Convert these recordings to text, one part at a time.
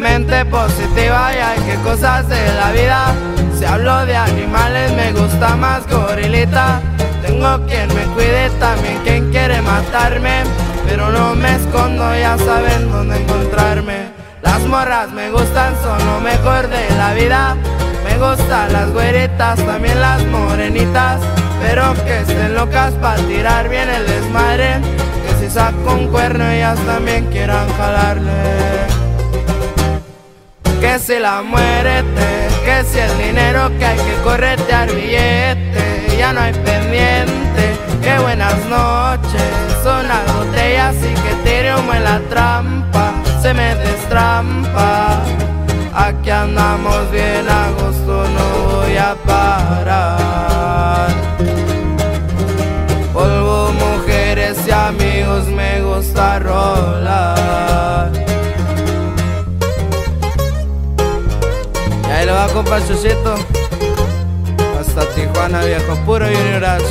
mente positiva y hay que cosas de la vida. Si hablo de animales me gusta más gorilita. Tengo quien me cuide, también quien quiere matarme, pero no me escondo, ya saben dónde encontrarme. Las morras me gustan, son lo mejor de la vida. Me gustan las güeritas, también las morenitas, pero que estén locas para tirar bien el desmadre. Que si saco un cuerno ellas también quieran jalarle. Que si la muerte, que si el dinero, que hay que corretear billete, ya no hay pendiente. Que buenas noches, son las botellas y que tire humo en la trampa, se me destrampa. Aquí andamos bien a gusto, no voy a parar. Polvo, mujeres y amigos, me gusta rolar. Y ahí lo va, compa Chuchito, hasta Tijuana, viejo, puro Junior H.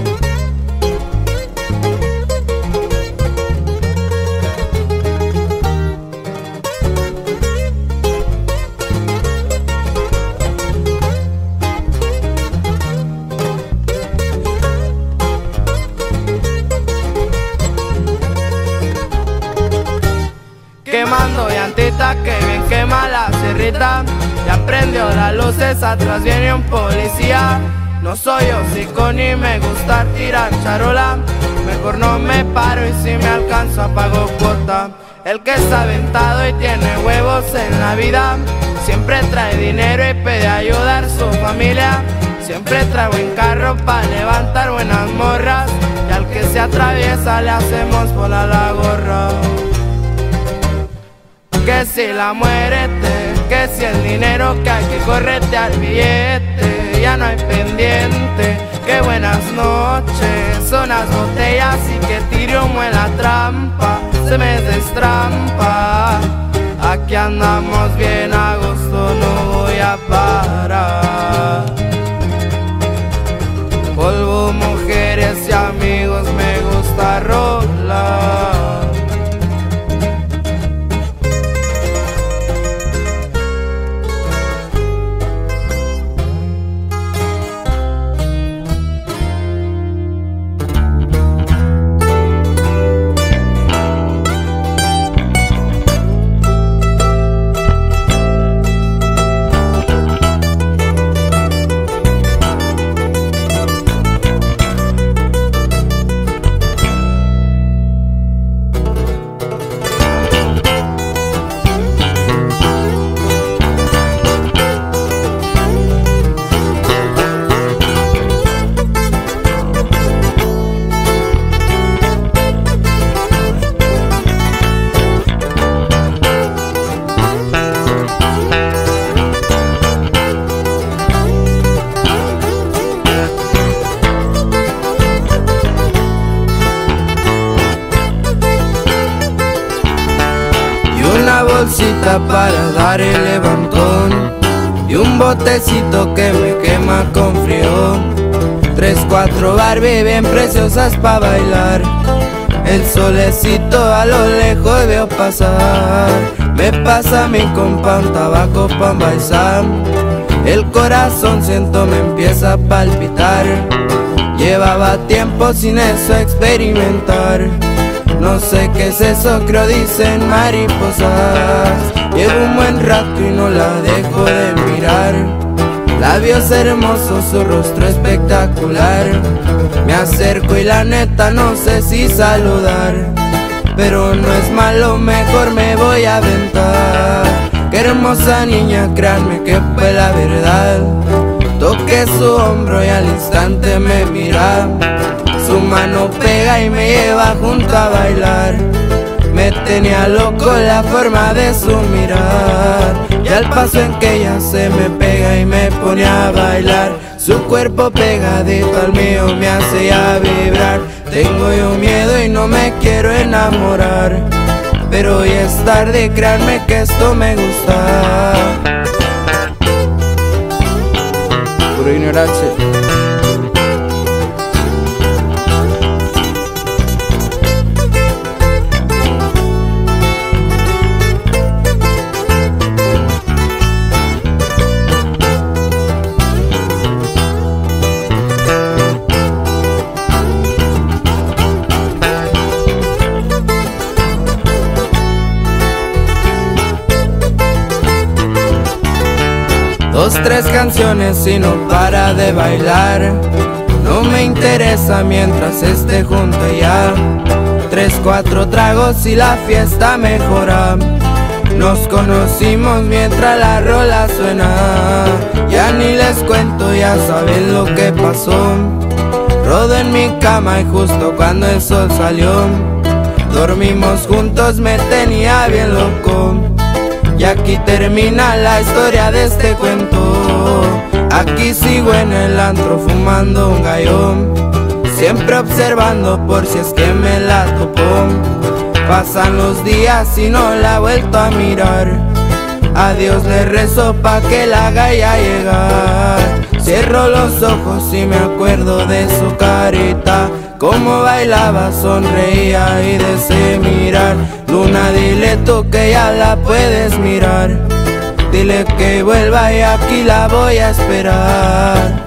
Quemando llantita, que bien quema la cerrita. Ya prendió las luces, atrás viene un policía. No soy hocico ni me gusta tirar charola, mejor no me paro y si me alcanzo apago cuota. El que está aventado y tiene huevos en la vida, siempre trae dinero y pide ayudar a su familia. Siempre trae buen carro para levantar buenas morras, y al que se atraviesa le hacemos volar la gorra. Que si la muerte, que si el dinero, que hay que corretear billete, ya no hay pendiente. Que buenas noches, son las botellas y que tire humo en la trampa, se me destrampa. Aquí andamos bien a gusto, no voy a parar. Polvo, mujeres y amigos, me gusta rolar. Una bolsita para dar el levantón y un botecito que me quema con frío. 3, 4 Barbie bien preciosas pa' bailar. El solecito a lo lejos veo pasar. Me pasa mi compa un tabaco pa' envaisar. El corazón siento me empieza a palpitar. Llevaba tiempo sin eso experimentar. No sé qué es eso, creo dicen mariposas. Llevo un buen rato y no la dejo de mirar. Labios hermosos, su rostro espectacular. Me acerco y la neta no sé si saludar, pero no es malo, mejor me voy a aventar. Qué hermosa niña, créanme que fue la verdad. Toqué su hombro y al instante me mira. Su mano pega y me lleva junto a bailar. Me tenía loco la forma de su mirar, y al paso en que ella se me pega y me pone a bailar. Su cuerpo pegadito al mío me hace ya vibrar. Tengo yo miedo y no me quiero enamorar, pero hoy es tarde, créanme que esto me gusta. Puro ignorancia. 2, 3 canciones y no para de bailar. No me interesa mientras esté junto a ella. 3, 4 tragos y la fiesta mejora. Nos conocimos mientras la rola suena. Ya ni les cuento, ya saben lo que pasó. Rodo en mi cama y justo cuando el sol salió, dormimos juntos, me tenía bien loco. Y aquí termina la historia de este cuento. Aquí sigo en el antro fumando un gallón, siempre observando por si es que me la topo. Pasan los días y no la he vuelto a mirar. A Dios le rezo pa' que la haga ya llegar. Cierro los ojos y me acuerdo de su carita, cómo bailaba, sonreía y de ese mirar. Luna, dile tú que ya la puedes mirar. Dile que vuelva y aquí la voy a esperar.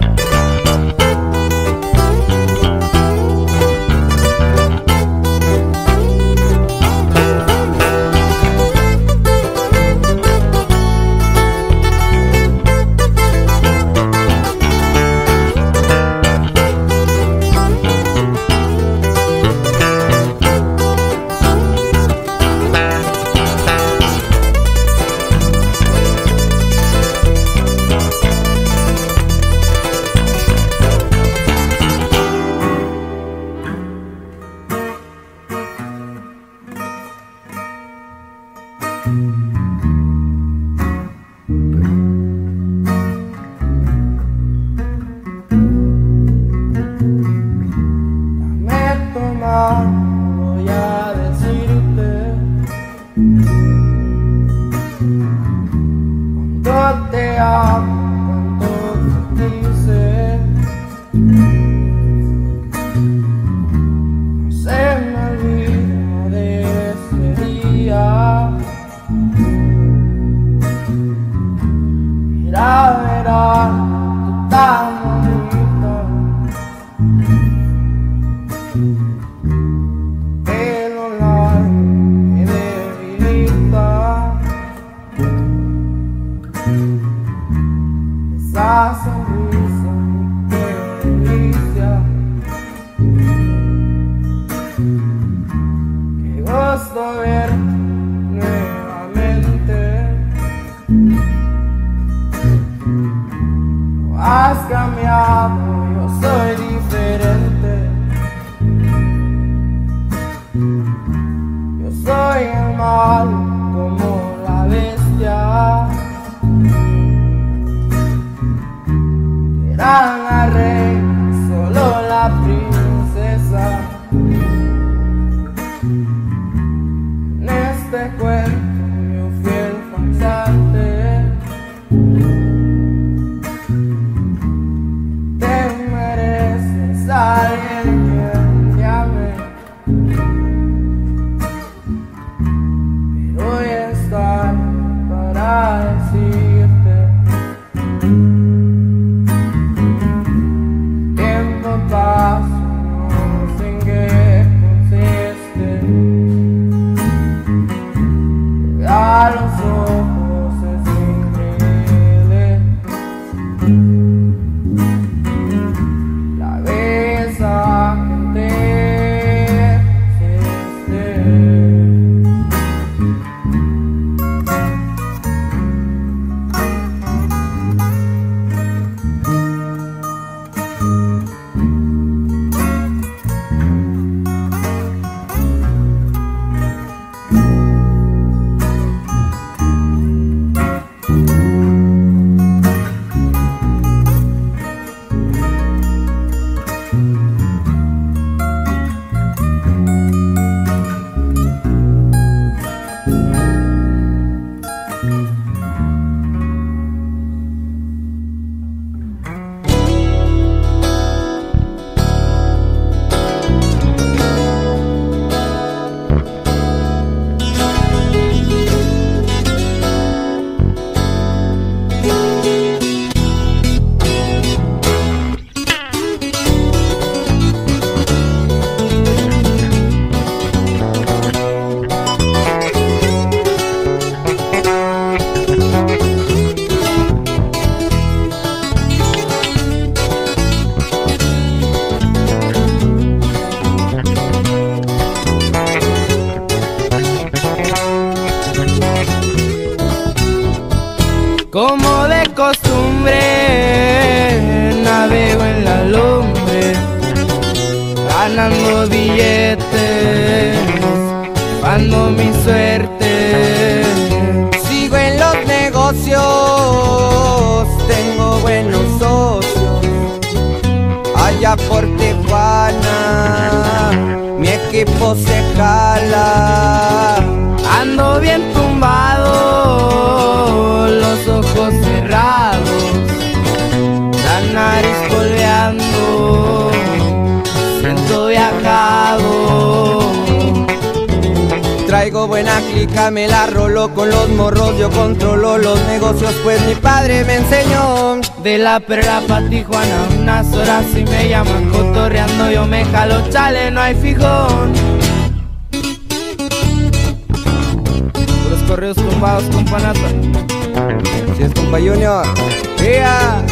Voy a decirte cuánto te amo, cuánto te quise. No se me olvida de ese día. Mira, verás, tú tan bonita. Esa sonrisa, qué delicia. Qué gusto verte nuevamente. No has cambiado, yo soy diferente. Yo soy el mal como la bestia. La reina, solo la princesa. En este cuento yo fui el farsante. Te Como de costumbre, navego en la lumbre, ganando billetes, cuando mi suerte. Sigo en los negocios, tengo buenos socios. Allá por Tijuana, mi equipo se jala. Ando bien tumbado, los ojos cerrados, la nariz coleando, siento viajado. Traigo buena clica, me la rolo con los morros. Yo controlo los negocios, pues mi padre me enseñó. De la Perla pa' Tijuana, unas horas y me llaman cotorreando. Yo me jalo, chale, no hay fijón. Puros correos tumbados, compa Nata. Si es compa Junior, ¡vía!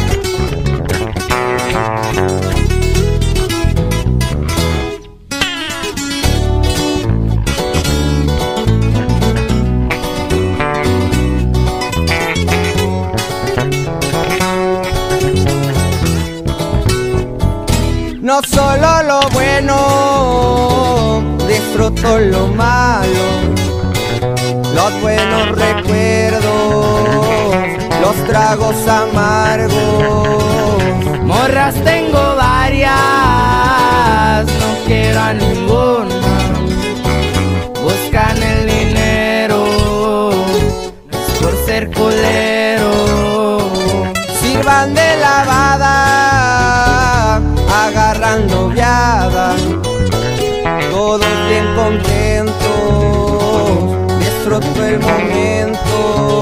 No solo lo bueno, disfruto lo malo, los buenos recuerdos, los tragos amargos. Morras tengo varias, no quiero a ninguna. Buscan el dinero, no es por ser culero. Sirvan de lavada, agarran noviada, todos bien contentos, disfruto el momento.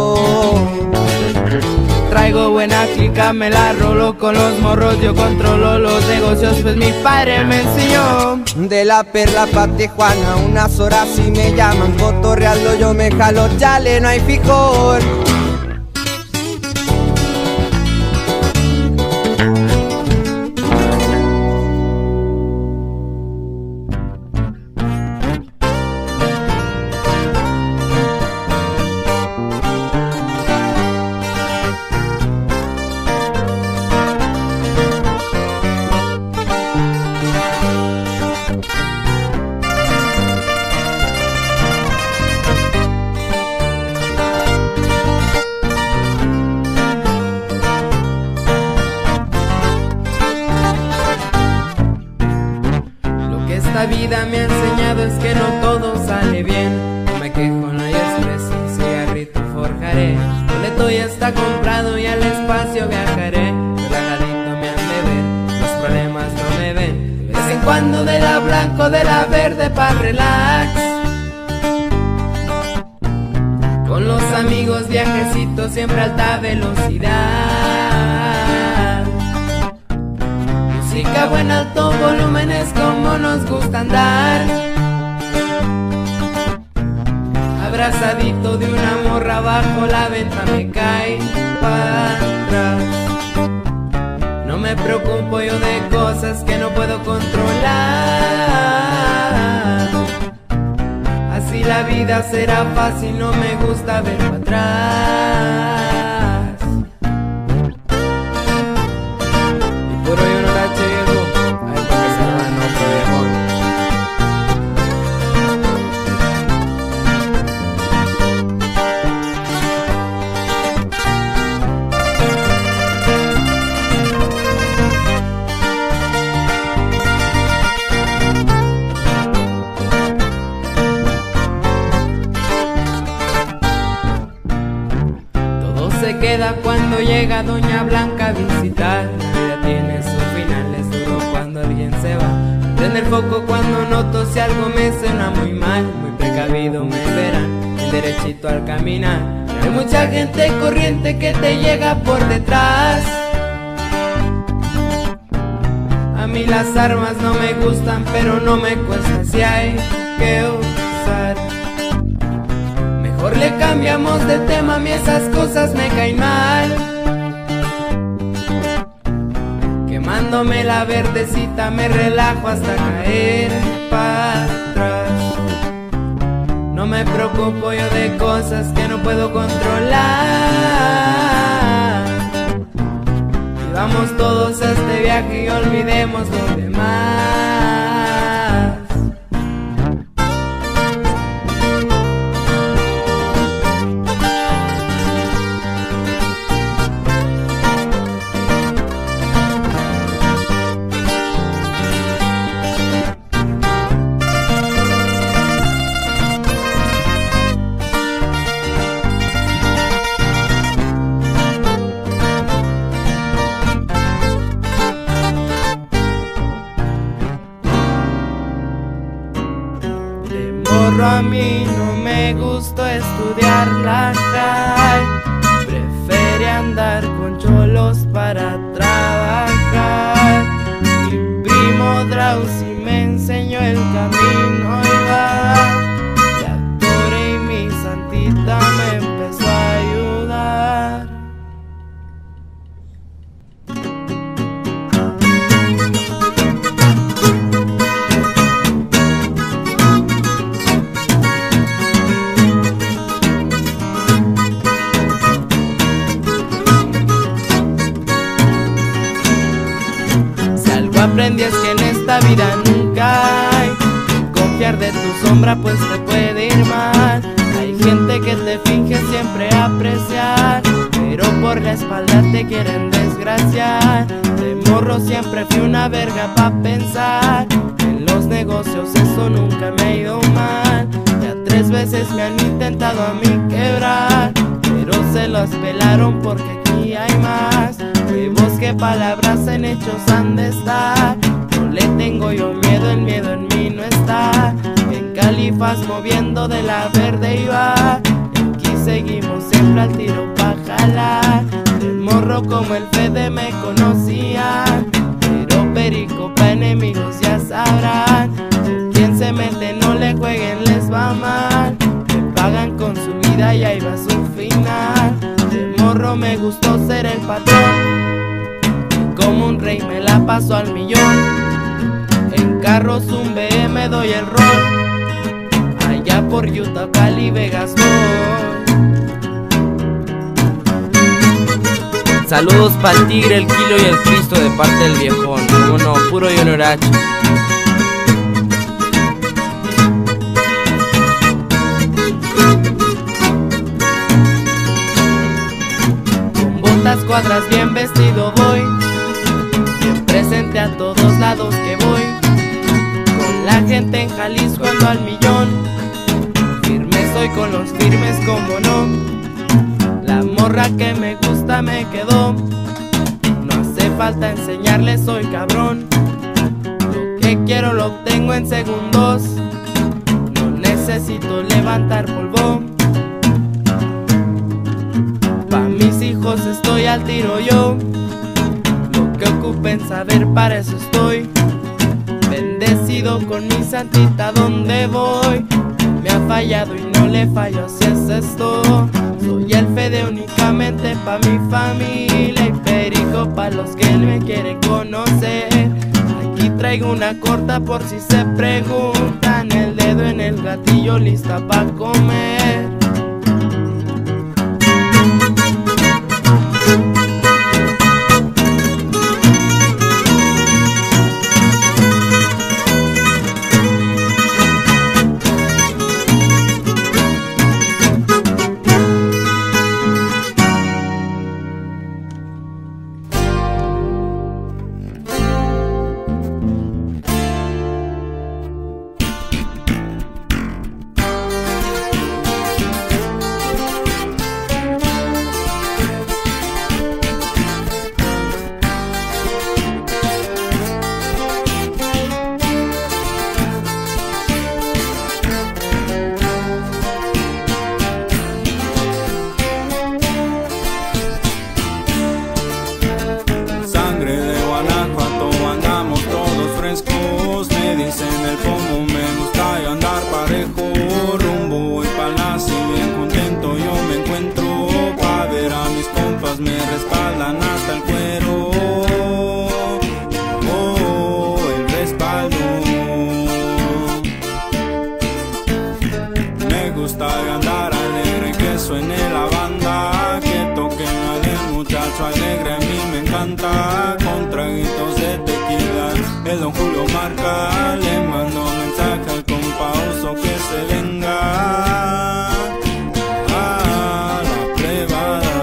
Traigo buena clica, me la rolo con los morros. Yo controlo los negocios, pues mi padre me enseñó. De la Perla pa' Tijuana, unas horas y me llaman cotorreando. Yo me jalo, chale, no hay fijón. Esta vida me ha enseñado es que no todo sale bien. No me quejo, no hay estrés, un cigarrito forjaré. El boleto ya está comprado y al espacio viajaré. Relajadito me han de ver, los problemas no me ven. De vez en cuando de la blanco, de la verde pa' relax. Con los amigos viajecitos siempre a alta velocidad. Música buena, alto volumen, es como nos gusta andar. Abrazadito de una morra, bajo la venta me cae para atrás. No me preocupo yo de cosas que no puedo controlar. Así la vida será fácil, no me gusta ver para atrás. Y por hoy uno la viejo, ay, pa' que se van otro viejo. Se queda cuando llega Doña Blanca a visitar. La vida tiene su final, es duro cuando alguien se va. Prende el foco cuando noto si algo me suena muy mal. Muy precavido me verán, derechito al caminar. Hay mucha gente corriente que te llega por detrás. A mí las armas no me gustan, pero no me cuesta si hay que usar. Mejor le cambiamos de tema, a mí esas cosas me caen mal. Quemándome la verdecita me relajo hasta caer para atrás. No me preocupo yo de cosas que no puedo controlar. viaje y olvidemos lo demás. A mí no me gustó estudiar la high, preferí andar con cholos para trabajar. Mi primo Drausi me enseñó el camino y va, la Tore y mi santita me empezó a ayudar. Aprendí es que en esta vida nunca hay que confiar de tu sombra, pues te puede ir mal. Hay gente que te finge siempre apreciar, pero por la espalda te quieren desgraciar. De morro siempre fui una verga pa' pensar, en los negocios eso nunca me ha ido mal. Ya 3 veces me han intentado a mí quebrar, pero se los pelaron porque aquí hay más huevos que palabras, en hechos han de estar. No le tengo yo miedo, el miedo en mí no está. En Califas moviendo de la verde iba, aquí seguimos siempre al tiro pa' jalar. De morro como el Fede me conocía, pero perico pa' enemigos ya sabrán. Quien se mete no le jueguen, les va mal. Me pagan con su vida y ahí va su final. De morro me gustó ser el patrón, como un rey me la paso al millón. En carros un BM doy el rol, allá por Utah, Cali, Vegas voy. Saludos pa'l Tigre, el Kilo y el Cristo de parte del viejón. Como no, puro Junior H. Con botas cuadras bien vestido voy, bien presente a todos lados que voy. Con la gente en Jalisco ando al millón, firme soy con los firmes como no. La morra que me gusta me quedó, no hace falta enseñarle, soy cabrón. Lo que quiero lo obtengo en segundos, no necesito levantar polvo. Pa' mis hijos estoy al tiro yo, lo que ocupen saber para eso estoy. Bendecido con mi santita donde voy, me ha fallado y no le fallo, así es esto. Soy el Fede únicamente pa' mi familia y perico pa' los que me quieren conocer. Aquí traigo una corta por si se preguntan, el dedo en el gatillo lista pa' comer. Suene la banda, que toquen al muchacho alegre, a mí me encanta. canta con traguitos de tequila. El don Julio marca, le mando mensaje al compa Oso que se venga a la privada.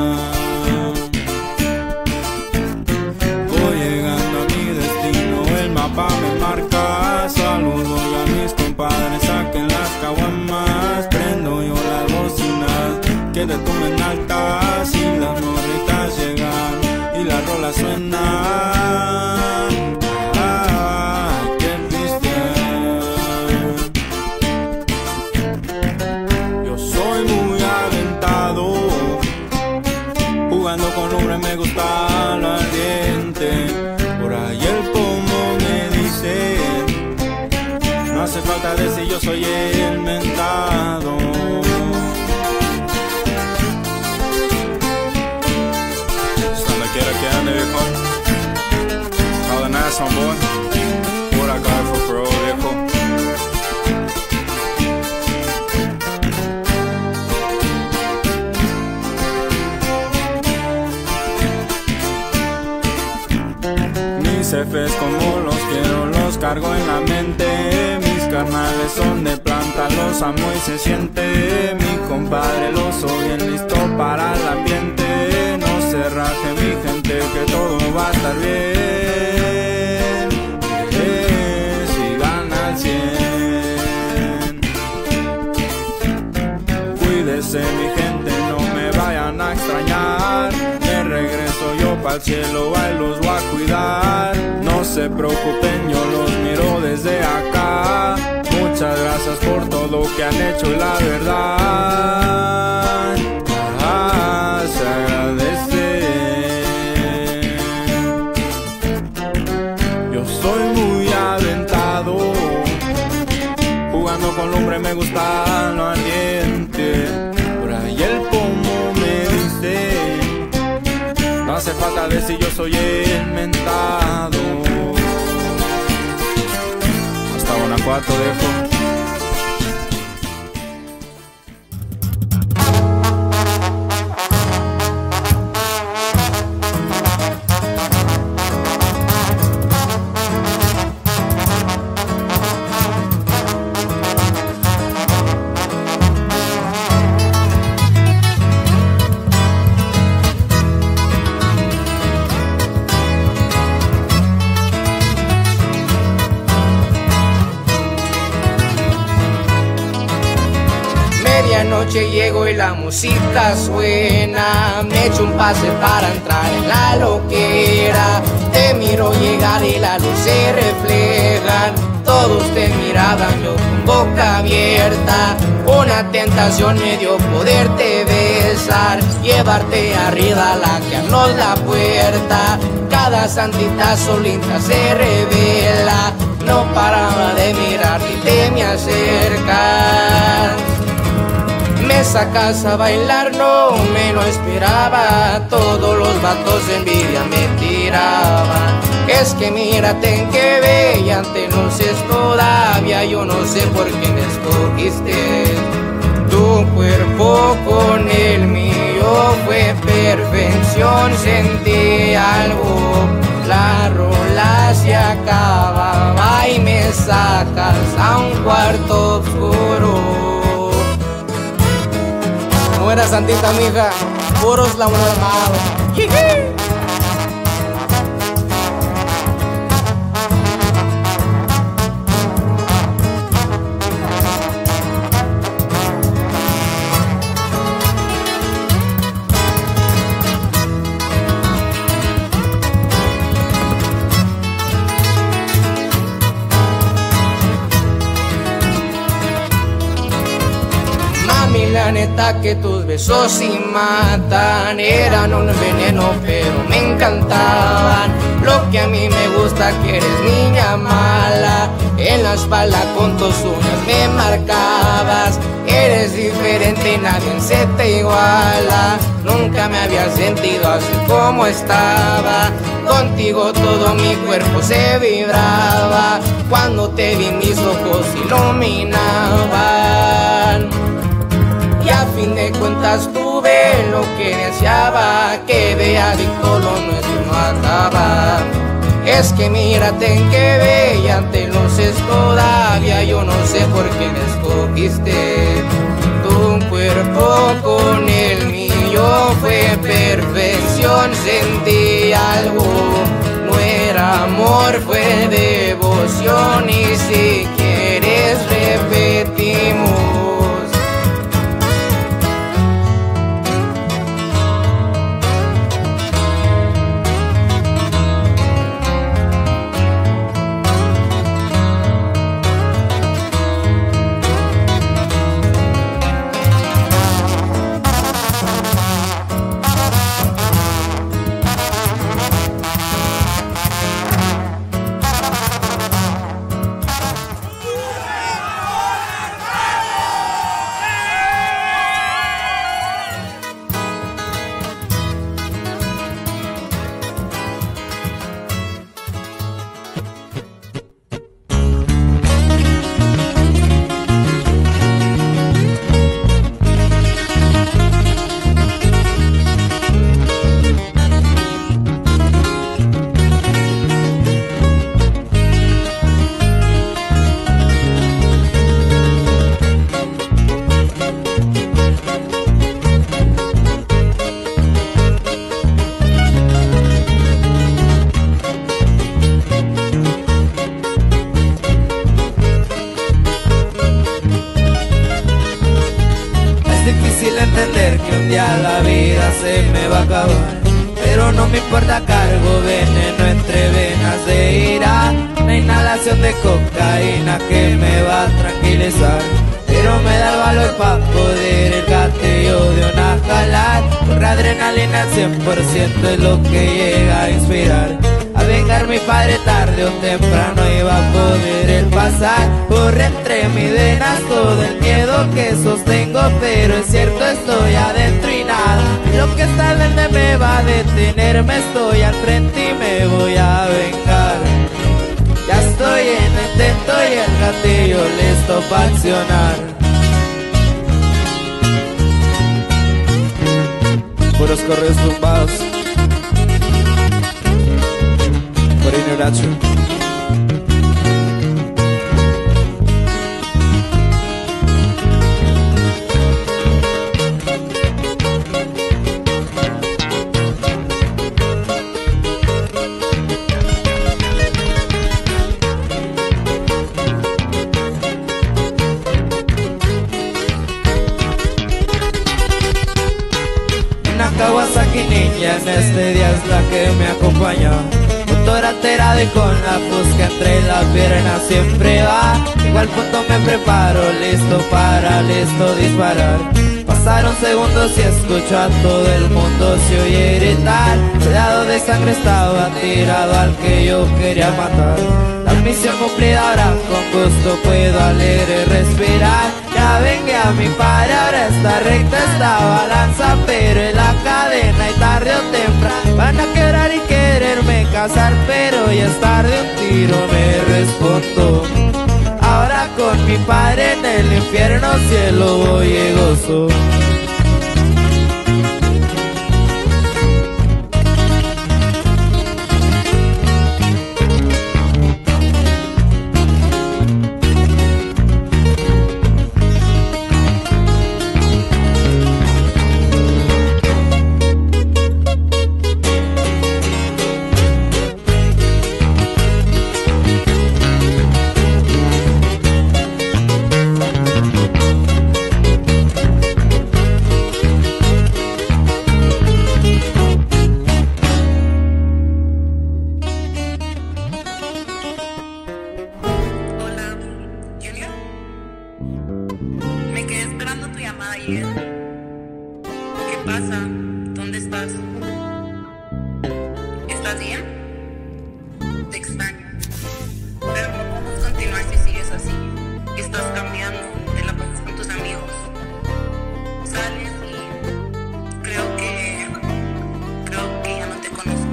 Voy llegando a mi destino, el mapa me marca. Saludo yo a mis compadres, saquen las caguamas. Prendo yo las bocinas, que retumben altas y las morritas llegan y la rola suena. Ay, qué triste. Yo soy muy aventado, jugando con hombres me gusta lo ardiente. Por ahí el pomo me dice, no hace falta decir yo soy el mentado. Quiera que ande, viejo. All the nice on boy. What I got for pro, viejo. Mis jefes como los quiero, los cargo en la mente. Mis carnales son de planta, los amo y se siente. Mi compadre lo soy bien listo para el ambiente. No se raje mi gente, que todo va a estar bien. Sigan al 100. Cuídese mi gente, no me vayan a extrañar. Me regreso yo pa'l cielo, ahí los voy a cuidar. No se preocupen, yo los miro desde acá. Muchas gracias por todo lo que han hecho, la verdad. Se agradece. Yo soy muy aventado, jugando con lumbre me gusta lo ardiente. Por ahí el pomo me dice, no hace falta decir yo soy el mentado. Hasta Guanajuato dejo. Medianoche llego y la música suena. Me echo un pase para entrar en la loquera. Te miro llegar y la luz se refleja. Todos te miraban, yo con boca abierta. Una tentación me dio poderte besar, llevarte arriba, laquearnos la puerta. Cada santita solita se revela. No paraba de mirar y te me acercas. Me sacas a bailar, no me lo esperaba. Todos los vatos de envidia me tiraban. Es que mírate en qué bella te luces todavía. Yo no sé por quién escogiste. Tu cuerpo con el mío fue perfección. Sentí algo, la rola se acababa y me sacas a un cuarto oscuro. No era santita, mija, puros la uno armado. La neta que tus besos sí matan. Eran un veneno pero me encantaban. Lo que a mí me gusta que eres niña mala. En la espalda con tus uñas me marcabas. Eres diferente, nadie se te iguala. Nunca me había sentido así como estaba. Contigo todo mi cuerpo se vibraba. Cuando te vi mis ojos iluminaban. Y a fin de cuentas tuve lo que deseaba, que de adicto lo nuestro es que mírate en qué bella ante luces todavía. Yo no sé por qué me escogiste. Tu cuerpo con el mío fue perfección. Sentí algo, no era amor, fue devoción. Y si quieres repetimos. Que un día la vida se me va a acabar, pero no me importa, cargo veneno entre venas de ira. La inhalación de cocaína que me va a tranquilizar, pero me da el valor para poder el gatillo de una jalar. Corre adrenalina al 100% es lo que llega a inspirar. A vengar mi padre tarde o temprano iba a poder el pasar. Corre entre mis venas todo el miedo que sostengo, pero es cierto estoy adentro y nada lo que está verde me va a detener. Me estoy al frente y me voy a vengar. Ya estoy en el intento y el gatillo listo para accionar. Puros correos tumbados por ignorancia. Una Kawasaki Ninja en este día es la que me acompaña. Motoratera de con la fusca entre las piernas siempre va. Igual punto me preparo, listo para listo disparar. Pasaron segundos y escucho a todo el mundo se oye gritar. Rodeado de sangre estaba tirado al que yo quería matar. La misión cumplida, ahora con gusto puedo alegre respirar. Ya vengué a mi padre, ahora está recta esta balanza, pero en la cadena y tarde o temprano van a quebrar y quererme casar, pero ya es tarde, un tiro me respondo. Ahora con mi padre en el infierno cielo voy y gozo. ayer. ¿Qué pasa? ¿Dónde estás? ¿Estás bien? Te extraño. Pero no podemos continuar si sigues así. Estás cambiando, te la pasas con tus amigos. Sales y creo que ya no te conozco.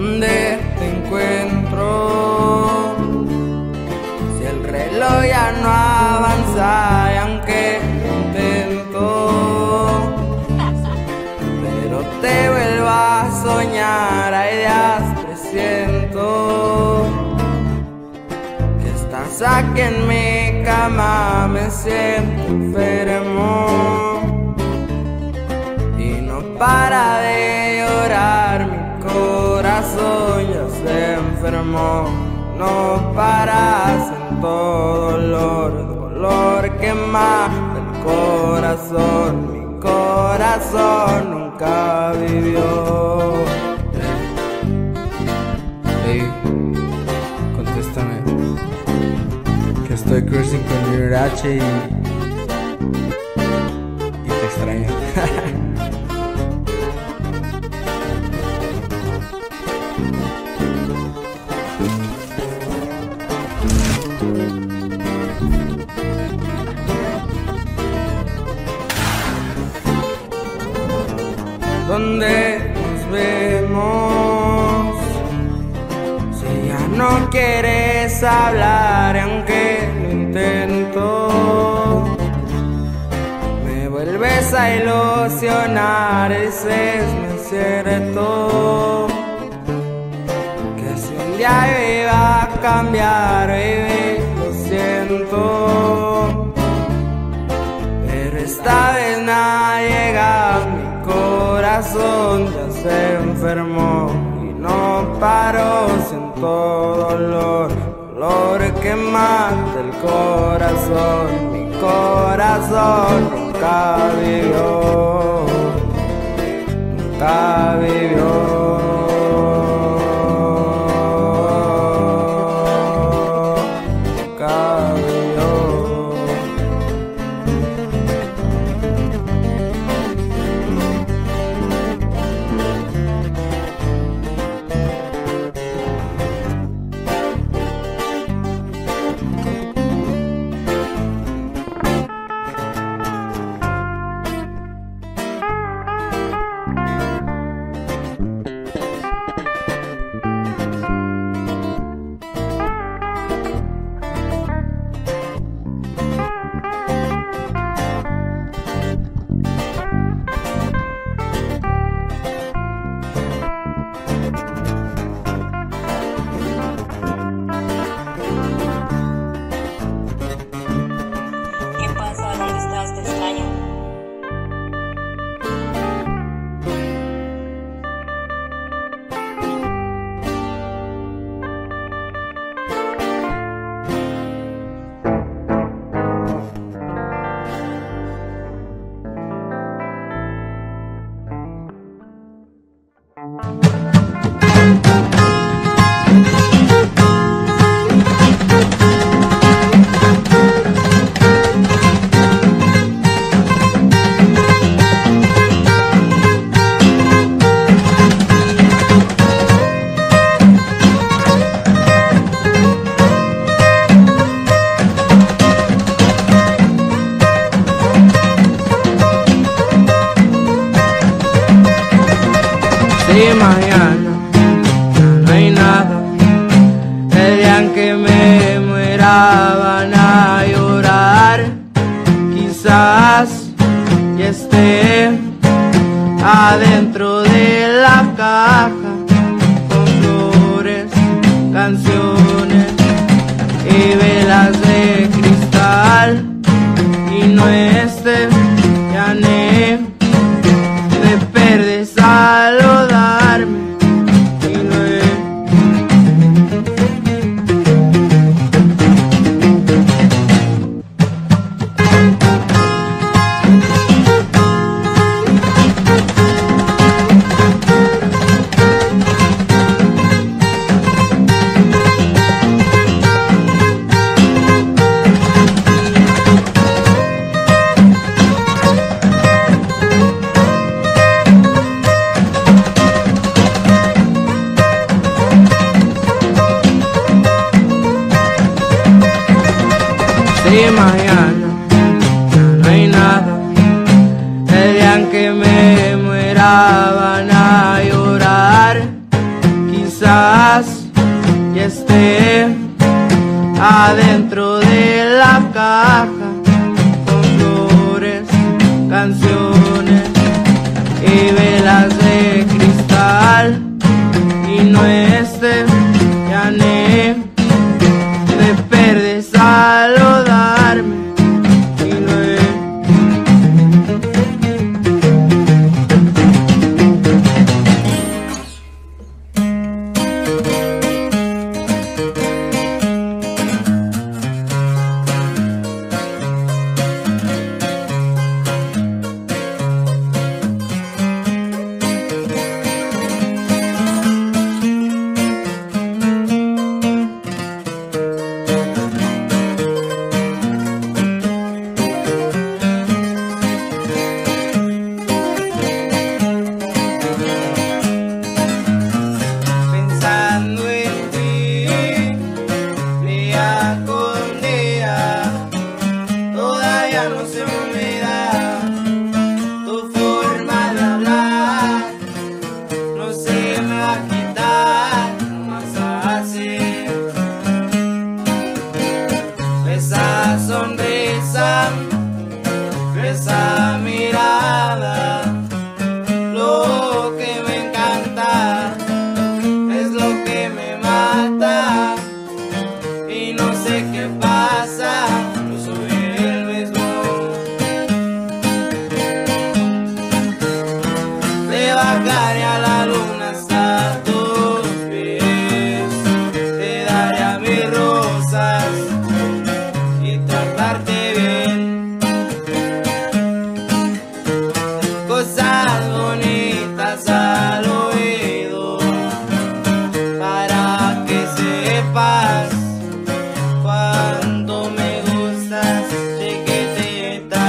¿Dónde te encuentro? Si el reloj ya no avanza y aunque intento, pero te vuelvo a soñar, hay días presiento que estás aquí en mi cama, me siento enfermo y no para de llorar, mi corazón ya se enfermó, no para, siento dolor que mata el corazón, mi corazón nunca vivió. Hey, contéstame, que estoy cruising con mi H y te extraño. ¿Dónde nos vemos? Si ya no quieres hablar, aunque lo intento, me vuelves a ilusionar, dices no es cierto, que si un día yo iba a cambiar, baby, lo siento, pero esta vez nada llega, mi corazón ya se enfermó y no paró, siento dolor que mata el corazón, mi corazón nunca vivió, nunca vivió. Si mañana ya no hay nada, el día en que me muera van a llorar, quizás ya esté adentro de la caja con flores, canciones y velas de cristal, y no esté ya ni de perder saludarme y no si mañana ya no hay nada, el día en que me muera van a llorar, quizás adentro de la caja, con flores, canciones y velas de cristal, y no ya ne de perder saludarme, y no no se me olvida tu forma de hablar, no se me va a quitar más así. Esa sonrisa, esa mirada, lo que me encanta es lo que me mata, y no sé qué pasa. Bajaré a la luna hasta tus pies, te daré a mis rosas y tratarte bien. Cosas bonitas al oído, para que sepas cuánto me gustas, chiquitita.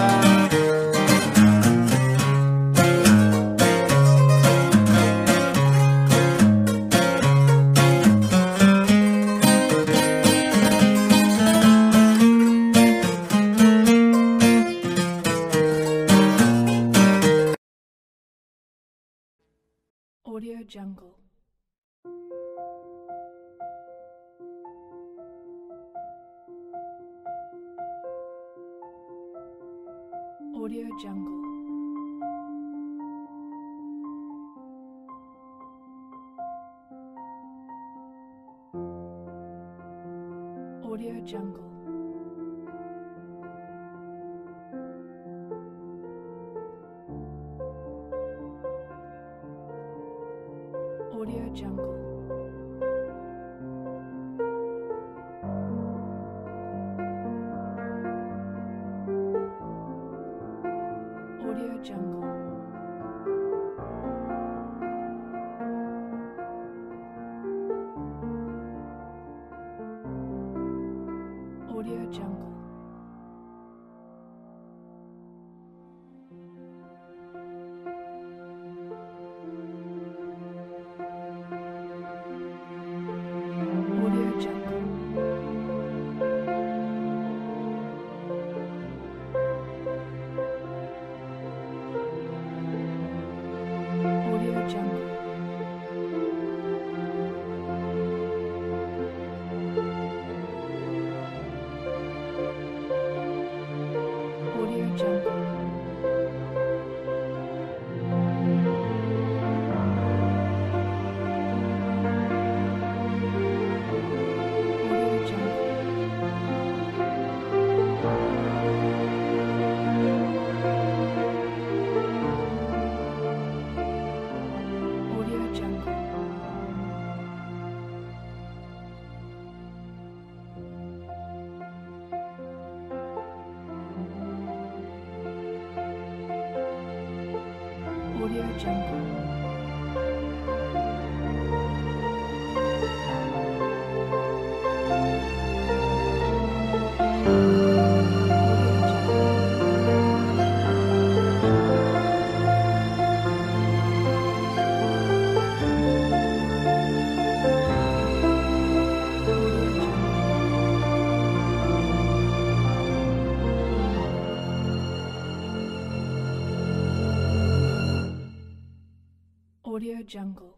Audio Jungle. Audio Jungle. Audio Jungle. Audio Jungle. Audio Jungle. Audio Jungle. Audio Jungle. Audio Jungle.